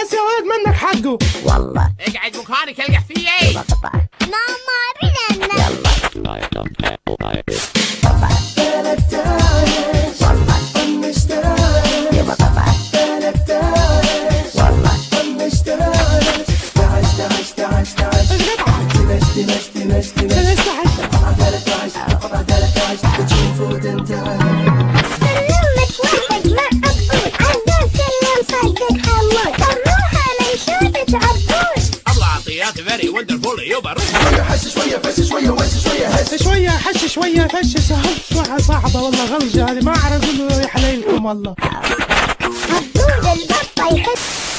بس يا ولد منك حقه. والله اقعد مكانك القح في ايه؟ ماما بينا very wonderful يبا روح. شوية حش شوية فش شوية وش شوية هش شوية حش شوية فش سهل صعبة والله غلجة، هذه ما أعرف أقول له يا حليلكم والله. عبود البطة يحس